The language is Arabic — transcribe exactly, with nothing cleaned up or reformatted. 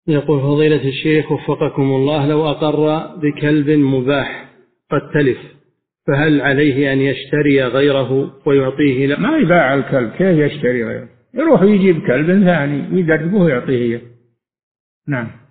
يقول فضيلة الشيخ وفقكم الله، لو أقر بكلب مباح قد تلف فهل عليه أن يشتري غيره ويعطيه له؟ ما يباع الكلب، كيف يشتري غيره؟ يروح يجيب كلب ثاني يدربه ويعطيه. نعم.